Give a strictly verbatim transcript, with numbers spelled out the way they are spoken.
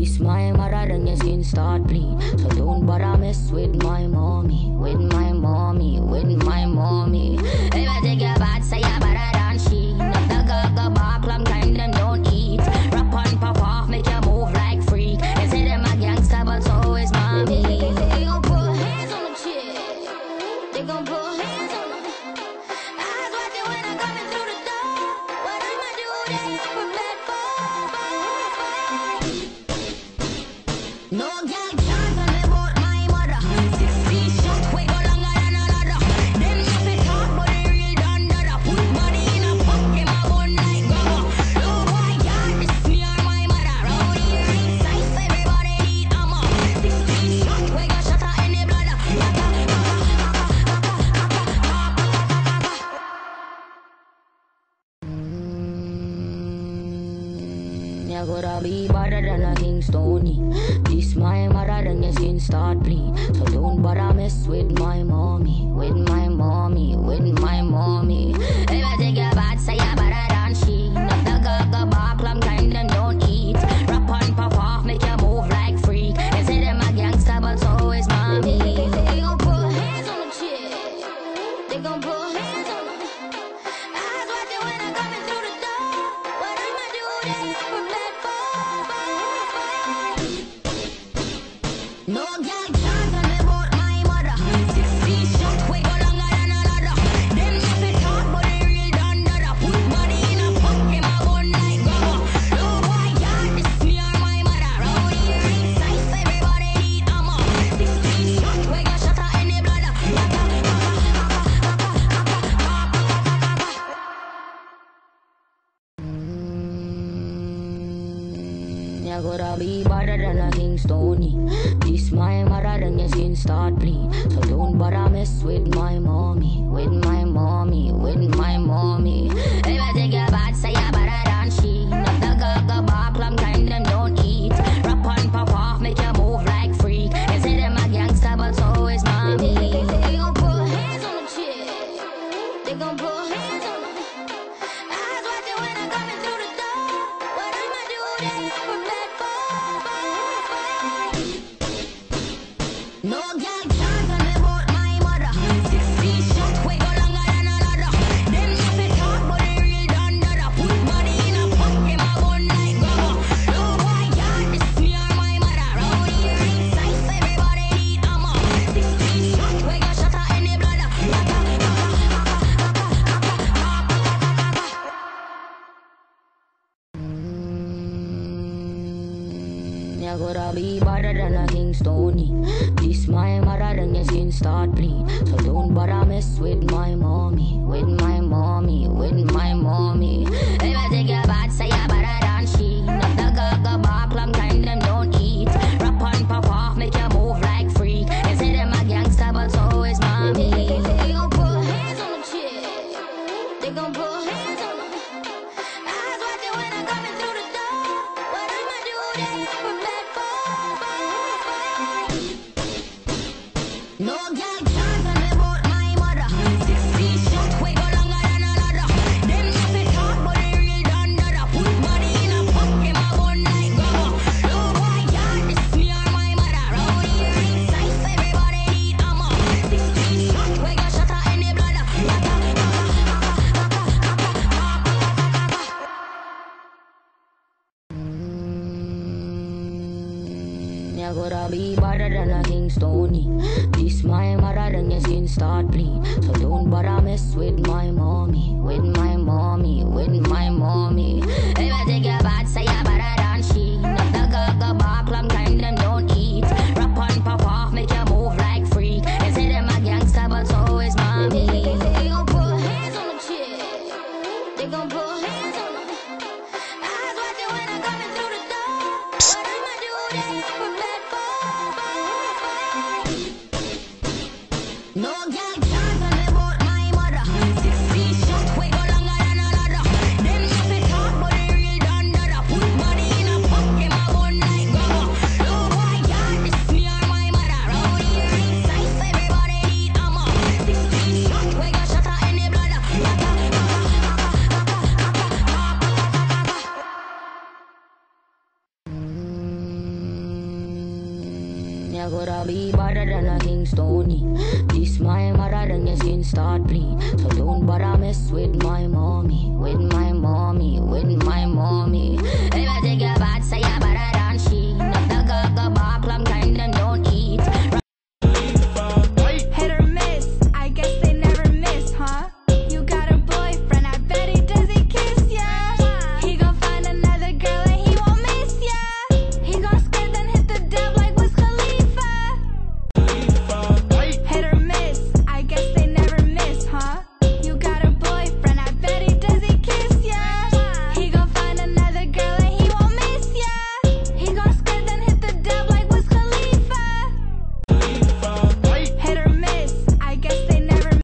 This my mother, then your skin start bleed. So don't bother mess with my mommy, with my mommy, with my mommy. If I take your bad, say you're better than she. Not the gaga bark, long time them don't eat. Rap on, pop off, make you move like freak. They say them a gangster, but so is mommy. They gon' put hands on the chick. They gon' put hands on them. Eyes watching when I'm coming through the door. What I'ma do, they ain't prepared for. No girl can't tell me about my mother. Sixteen shot, we go longer than a ladder. Them if it talk, but they real done dada. Put money in a pocket, my bun like gummer. No boy can't diss me or my mother. Round here inside, everybody need armor. Sixteen shot, we go shot her in the bladder. You gotta be better than a King Stony. This my mother, then your skin start bleed. So don't bother mess with my mommy, with my mommy, with my mommy. If I take your bad, say you're better than she. Not the gaga bark, long time them don't eat. Rap on, pop off, make you move like freak. They say them a gangster, but so is mommy. They gon' put hands on the chick. They gon' put hands on them. Eyes watching when I'm coming through the door. What I'ma do, they ain't prepared for. No girl can't tell me about my mother. Sixteen shot, we go longer than a ladder. Them if it talk, but they real done dada. Put money in a pocket, my bun like gummer. No boy can't diss me or my mother. Round here inside, everybody need armor. Sixteen shot, we go shot her in the bladder. You gotta be better than a King Stony. This my mother, then your skin start bleed. So don't bother mess with my mommy, with my mommy, with my mommy. If I take your bad, say you're better than she. Not the gaga bark, long time them don't eat. Rap on, pop off, make you move like freak. They say them a gangster, but so is mommy. They gon' put hands on the chick. They gon' put hands on them. Eyes watching when I'm coming through the door. What I'ma do, they ain't prepared for. No girl can't tell me about my mother. Sixteen shot, we go longer than a ladder. Them if it talk, but they real done dada. Put money in a pocket, my bun like gummer. No boy can't diss me or my mother. Round here inside, everybody need armor. Sixteen shot, we go shot her in the bladder. You gotta be better than a King Stony. This my mother, then your skin start bleed. So don't bother mess with my mommy, with my mommy, with my mommy. If I take your bad, say you're better than she. Not the gaga bark, long time them don't eat. Rap on, pop off, make you move like freak. They say them a gangster, but so is mommy. They gon' put hands on the chick. They gon' put hands on them. Eyes watching when I'm coming through the door. What I'ma do, they ain't prepared for. No girl can't tell me about my mother. Sixteen shot, we go longer than a ladder. Them if it talk, but they real done dada. Put money in a pocket, my bun like gummer. No boy can't diss me or my mother. Round here inside, everybody need armor. Sixteen shot, we go shot her in the bladder. You gotta be better than a King Stony. This my mother, then your skin start bleed. So don't bother mess with my mommy, with my mommy, with my mommy. If I take your bad, say you're better than she. Not the gaga bark, long time them don't eat. Rap on, pop off, make you move like freak. They say them a gangster, but so is mommy. They gon' put hands on the chick. They gon' put hands on them. Eyes watching when I'm coming through the door. What I'ma do, they ain't prepared for. No girl can't tell me about my mother. Sixteen shot, we go longer than a ladder. Them if it talk, but they real done dada. Put money in a pocket, my bun like gummer. No boy can't diss me or my mother. Round here inside, everybody need armor. Sixteen shot, we go shot her in the bladder. you gotta be better than a Kingstonian. This my mother, then your skin start bleed. So don't bother mess with my mommy, with my mommy, with my mommy.